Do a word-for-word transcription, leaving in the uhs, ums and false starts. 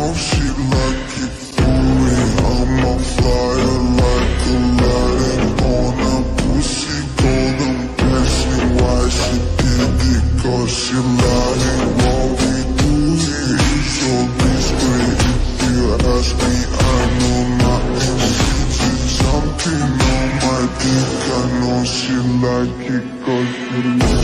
know she like it for me. I'm on fire like Aladdin on a pussy golden blessing. Why she did it? Cause she lying. What we do here is so discreet. If you ask me, I know nothing. She's something on my dick. I know she like it cause she like it.